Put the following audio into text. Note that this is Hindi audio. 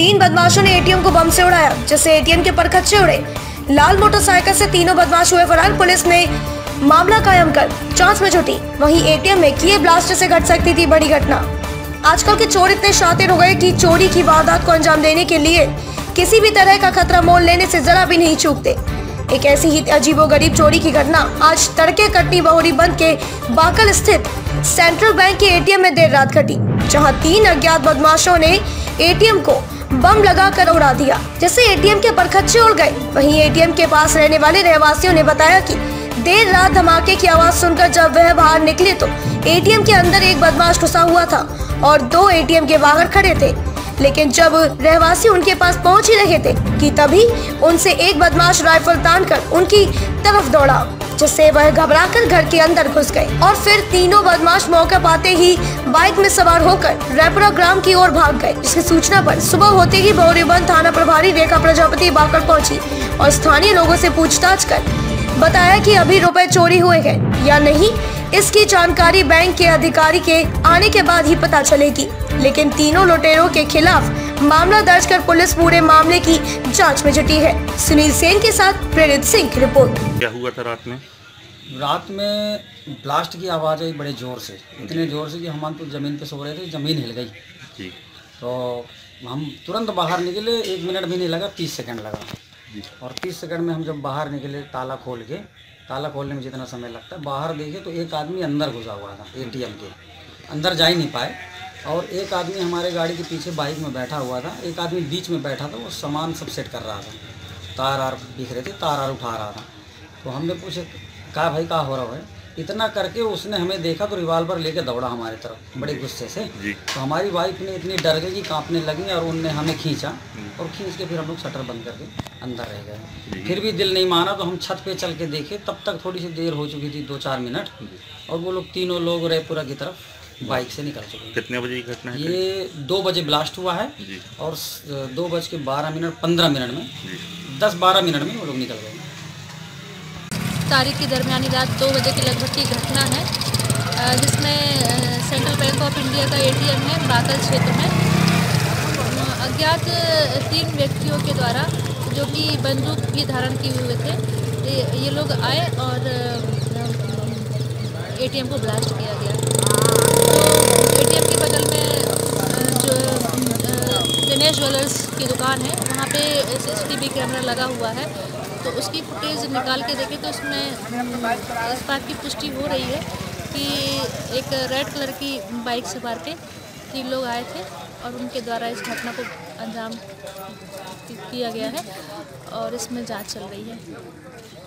3 बदमाशों ने एटीएम को बम से उड़ाया, जिससे एटीएम के परखच्चे उड़े। लाल मोटरसाइकिल से तीनों बदमाश हुए फरार। पुलिस ने मामला कायम कर जांच में जुटी। वहीं एटीएम में किए ब्लास्ट से घट सकती थी बड़ी घटना। आजकल के चोर इतने शातिर हो गए कि चोरी की वारदात को अंजाम देने के लिए किसी भी तरह का खतरा मोल लेने से जरा भी नहीं चूकते। एक ऐसी ही अजीबोगरीब चोरी की घटना आज तड़के कटनी बहुरी बंद के बाकल स्थित सेंट्रल बैंक के एटीएम में देर रात घटी, जहां 3 अज्ञात बदमाशों ने एटीएम को बम लगाकर उड़ा दिया, जिससे एटीएम के परखच्चे उड़ गए। वहीं एटीएम के पास रहने वाले रहवासियों ने बताया कि देर रात धमाके की आवाज सुनकर जब वह बाहर निकले तो एटीएम के अंदर एक बदमाश घुसा हुआ था और 2 एटीएम के बाहर खड़े थे। लेकिन जब रहवासी उनके पास पहुंच ही रहे थे कि तभी उनसे एक बदमाश राइफल तानकर उनकी तरफ दौड़ा, जिससे वह घबराकर घर के अंदर घुस गए और फिर तीनों बदमाश मौका पाते ही बाइक में सवार होकर रैपुरा ग्राम की ओर भाग गए। इसकी सूचना पर सुबह होते ही बहुरीबंद थाना प्रभारी रेखा प्रजापति बाकड़ पहुंची और स्थानीय लोगों से पूछताछ कर बताया कि अभी रुपए चोरी हुए हैं या नहीं, इसकी जानकारी बैंक के अधिकारी के आने के बाद ही पता चलेगी। लेकिन तीनों लुटेरों के खिलाफ मामला दर्ज कर पुलिस पूरे मामले की जांच में जुटी है। सुनील सेन के साथ प्रेरित सिंह की रिपोर्ट। क्या हुआ था रात में? रात में ब्लास्ट की आवाज़ आई बड़े ज़ोर से, इतने ज़ोर से कि हम तो ज़मीन पे सो रहे थे, ज़मीन हिल गई जी। तो हम तुरंत बाहर निकले। 1 मिनट भी नहीं लगा, 30 सेकंड लगा जी। और 30 सेकंड में हम जब बाहर निकले, ताला खोलने में जितना समय लगता है, बाहर देखे तो एक आदमी अंदर घुसा हुआ था एटीएम के अंदर, जा ही नहीं पाए। और एक आदमी हमारे गाड़ी के पीछे बाइक में बैठा हुआ था, एक आदमी बीच में बैठा था, वो सामान सब सेट कर रहा था, तार बिखरे थे, तार उठा रहा था। तो हमने पूछे कहा भाई क्या हो रहा है? इतना करके उसने हमें देखा तो रिवाल्वर लेके दौड़ा हमारी तरफ बड़े गुस्से से। तो हमारी वाइफ ने इतनी डर गई कि कांपने लगी और उनने हमें खींचा और खींच के फिर हम लोग शटर बंद करके अंदर रह गए। फिर भी दिल नहीं माना तो हम छत पे चल के देखे, तब तक थोड़ी सी देर हो चुकी थी, 2-4 मिनट, और वो लोग तीनों लोग रैपुरा की तरफ बाइक से निकल चुके। कितने बजे की घटना है? ये 2 बजे ब्लास्ट हुआ है और 2:12 में 10-12 मिनट में वो लोग निकल गए। तारीख की दरमियानी रात 2 बजे के लगभग की घटना है, जिसमें सेंट्रल बैंक ऑफ इंडिया का एटीएम है बाकल क्षेत्र में। अज्ञात 3 व्यक्तियों के द्वारा, जो कि बंदूक भी धारण किए हुए थे, ये लोग आए और एटीएम को ब्लास्ट किया गया। तो एटीएम के बगल में जो दिनेश ज्वेलर्स की दुकान है, वहाँ पे CCTV कैमरा लगा हुआ है। तो उसकी फुटेज निकाल के देखें तो उसमें इस बात की पुष्टि हो रही है कि एक रेड कलर की बाइक सवार पे 3 लोग आए थे और उनके द्वारा इस घटना को अंजाम किया गया है और इसमें जांच चल रही है।